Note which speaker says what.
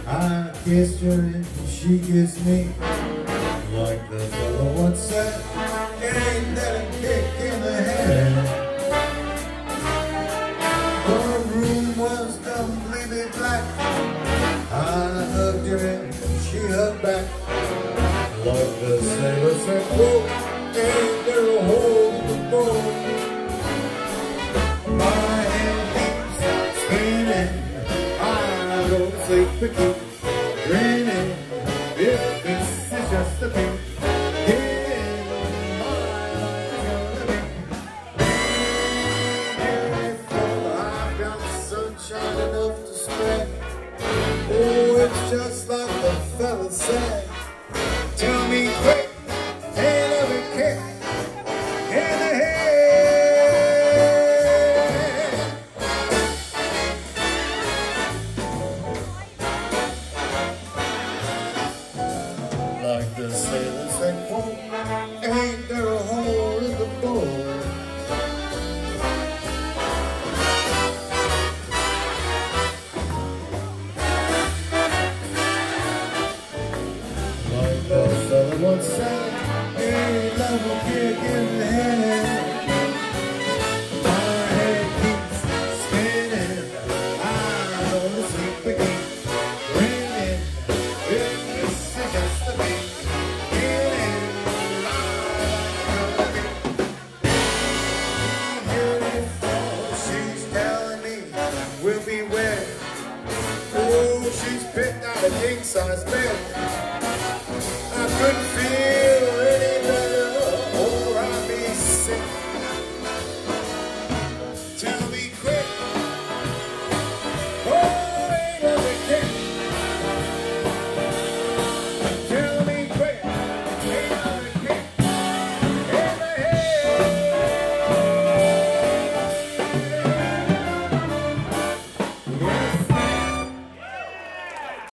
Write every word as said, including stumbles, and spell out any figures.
Speaker 1: I kissed her and she kissed me. Like the fellow once said, ain't that a kick in the head? The room was completely black. I hugged her and she hugged back. Like the sailor said, whoa, ain't there a hole in the boat? My head keeps spinning, I don't sleep to keep grinning. If this is just a thing, getting my life gonna be beautiful. I've got sunshine enough to spread. Oh, it's just like the fella said. Tell me quick, ain't every kick in the head. Like the sailor said, quote, ain't there a hole in the boat? Like the fella once said, ain't love a kick in the head. My head keeps spinning, I don't sleep again. Grinning, if this is just a thing, getting my life gonna be beautiful. She's telling me we'll be wed. Oh, she's picked out a king-size bed. I couldn't